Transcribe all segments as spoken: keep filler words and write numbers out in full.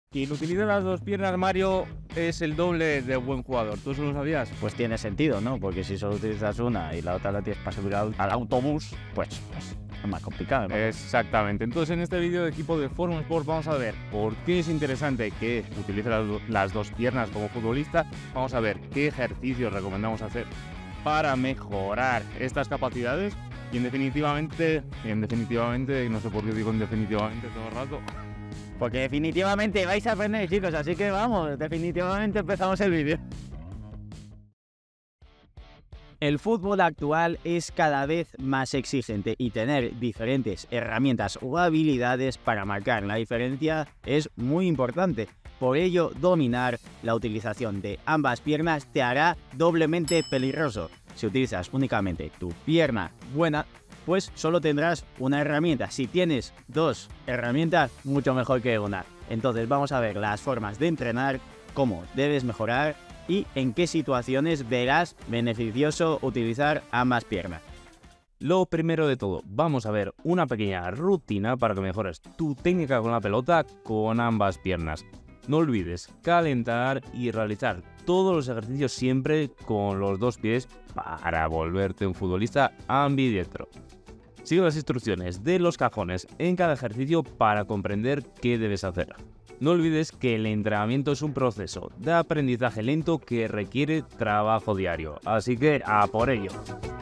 Quien utiliza las dos piernas, Mario, es el doble de buen jugador. ¿Tú eso lo sabías? Pues tiene sentido, ¿no? Porque si solo utilizas una y la otra la tienes para subir al, al autobús, pues, pues es más complicado, ¿no? Exactamente. Entonces, en este vídeo de equipo de Forum Sport vamos a ver por qué es interesante que utilice las, las dos piernas como futbolista. Vamos a ver qué ejercicios recomendamos hacer para mejorar estas capacidades. Y en definitivamente, en definitivamente, no sé por qué digo en definitivamente todo el rato. Porque definitivamente vais a aprender, chicos, así que vamos, definitivamente empezamos el vídeo. El fútbol actual es cada vez más exigente y tener diferentes herramientas o habilidades para marcar la diferencia es muy importante. Por ello, dominar la utilización de ambas piernas te hará doblemente peligroso. Si utilizas únicamente tu pierna buena, pues solo tendrás una herramienta. Si tienes dos herramientas, mucho mejor que una. Entonces vamos a ver las formas de entrenar, cómo debes mejorar y en qué situaciones verás beneficioso utilizar ambas piernas. Lo primero de todo, vamos a ver una pequeña rutina para que mejores tu técnica con la pelota con ambas piernas. No olvides calentar y realizar todos los ejercicios siempre con los dos pies para volverte un futbolista ambidiestro. Sigue las instrucciones de los cajones en cada ejercicio para comprender qué debes hacer. No olvides que el entrenamiento es un proceso de aprendizaje lento que requiere trabajo diario, así que a por ello.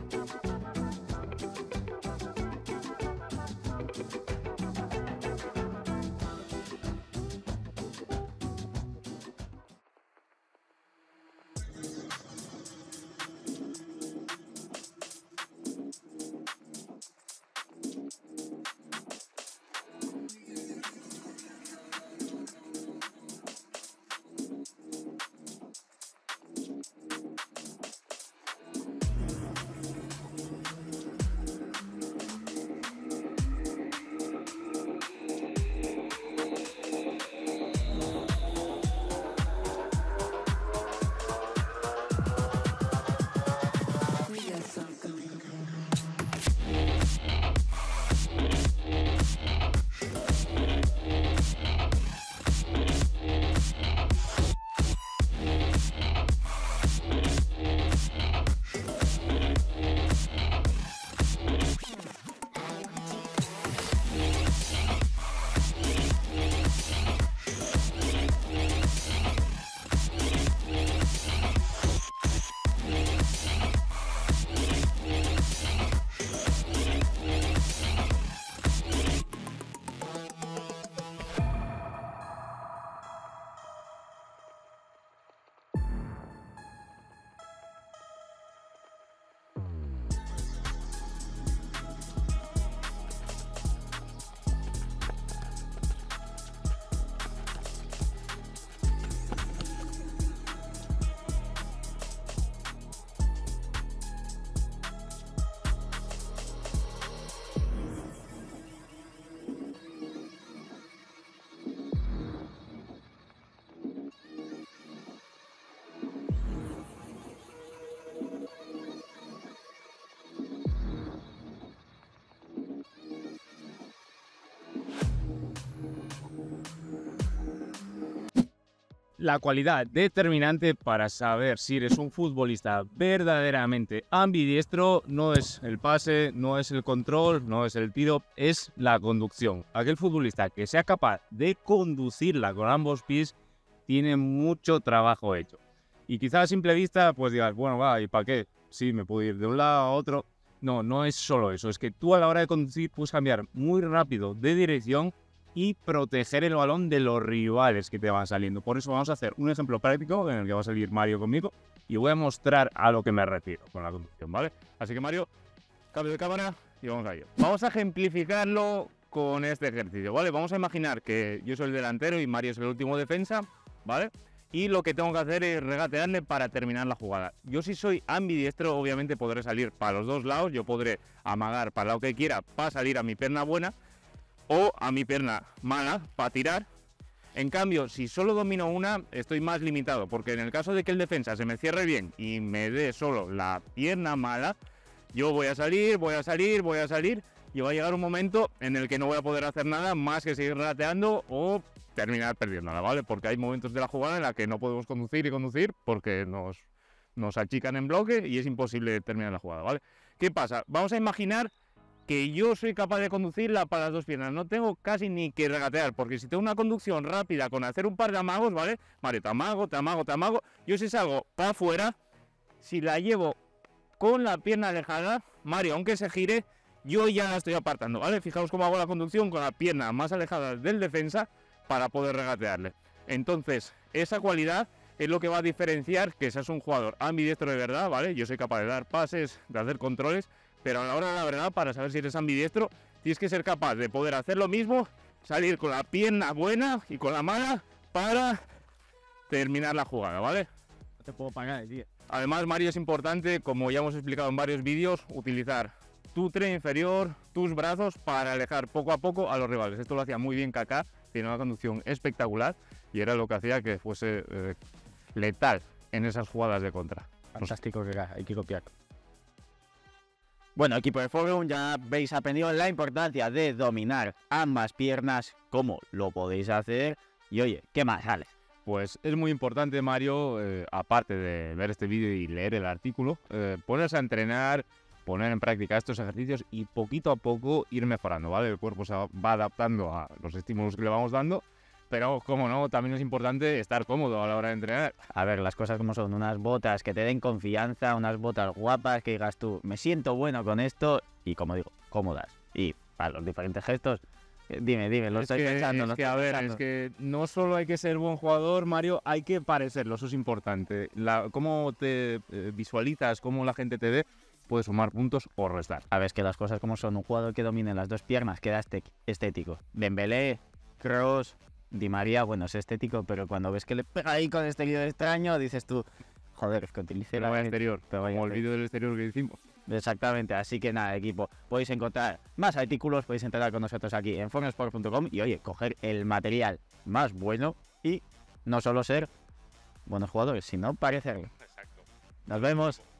La cualidad determinante para saber si eres un futbolista verdaderamente ambidiestro no es el pase, no es el control, no es el tiro, es la conducción. Aquel futbolista que sea capaz de conducirla con ambos pies tiene mucho trabajo hecho. Y quizás a simple vista pues digas, bueno, va, ¿y para qué? Sí, me puedo ir de un lado a otro. No, no es solo eso, es que tú a la hora de conducir puedes cambiar muy rápido de dirección y proteger el balón de los rivales que te van saliendo. Por eso vamos a hacer un ejemplo práctico en el que va a salir Mario conmigo y voy a mostrar a lo que me refiero con la conducción, ¿vale? Así que Mario, cambio de cámara y vamos a ello. Vamos a ejemplificarlo con este ejercicio, ¿vale? Vamos a imaginar que yo soy el delantero y Mario es el último defensa, ¿vale? Y lo que tengo que hacer es regatearle para terminar la jugada. Yo si soy ambidiestro, obviamente podré salir para los dos lados, yo podré amagar para lo que quiera para salir a mi pierna buena, o a mi pierna mala para tirar. En cambio, si solo domino una, estoy más limitado, porque en el caso de que el defensa se me cierre bien y me dé solo la pierna mala, yo voy a salir, voy a salir, voy a salir y va a llegar un momento en el que no voy a poder hacer nada más que seguir regateando o terminar perdiéndola, ¿vale? Porque hay momentos de la jugada en la que no podemos conducir y conducir porque nos, nos achican en bloque y es imposible terminar la jugada, ¿vale? ¿Qué pasa? Vamos a imaginar que yo soy capaz de conducirla para las dos piernas, no tengo casi ni que regatear, porque si tengo una conducción rápida con hacer un par de amagos, ¿vale? Mario, te amago, te amago, te amago, yo si salgo para afuera, si la llevo con la pierna alejada, Mario, aunque se gire, yo ya la estoy apartando, ¿vale? Fijaos cómo hago la conducción con la pierna más alejada del defensa para poder regatearle. Entonces, esa cualidad es lo que va a diferenciar que seas un jugador ambidiestro de verdad, ¿vale? Yo soy capaz de dar pases, de hacer controles, pero a la hora de la verdad, para saber si eres ambidiestro, tienes que ser capaz de poder hacer lo mismo, salir con la pierna buena y con la mala para terminar la jugada, ¿vale? No te puedo pagar, tío. Además, Mario, es importante, como ya hemos explicado en varios vídeos, utilizar tu tren inferior, tus brazos para alejar poco a poco a los rivales. Esto lo hacía muy bien Kaká, tiene una conducción espectacular y era lo que hacía que fuese eh, letal en esas jugadas de contra. Fantástico, Kaká, hay que copiar. Bueno, equipo de Forum, ya habéis aprendido la importancia de dominar ambas piernas, cómo lo podéis hacer y oye, ¿qué más, Alex? Pues es muy importante, Mario, eh, aparte de ver este vídeo y leer el artículo, eh, ponerse a entrenar, poner en práctica estos ejercicios y poquito a poco ir mejorando, ¿vale? El cuerpo se va adaptando a los estímulos que le vamos dando, pero, como no, también es importante estar cómodo a la hora de entrenar. A ver, las cosas como son, unas botas que te den confianza, unas botas guapas, que digas tú, me siento bueno con esto, y como digo, cómodas. Y para los diferentes gestos, dime, dime, lo es estoy que, pensando. Es lo que, estoy a ver, pensando. es que no solo hay que ser buen jugador, Mario, hay que parecerlo, eso es importante. La, cómo te eh, visualizas, cómo la gente te ve, puede sumar puntos o restar. A ver, es que las cosas como son, un jugador que domine las dos piernas queda este- estético. Dembélé, Kroos, Di María, bueno, es estético, pero cuando ves que le pega ahí con este vídeo extraño, dices tú, joder, es que utilice Pero la vaya exterior, pero vaya como el exterior. vídeo del exterior que hicimos. Exactamente, así que nada, equipo, podéis encontrar más artículos, podéis entrar con nosotros aquí en forumensport punto com y oye, coger el material más bueno y no solo ser buenos jugadores, sino parecerlo. Exacto. Nos vemos.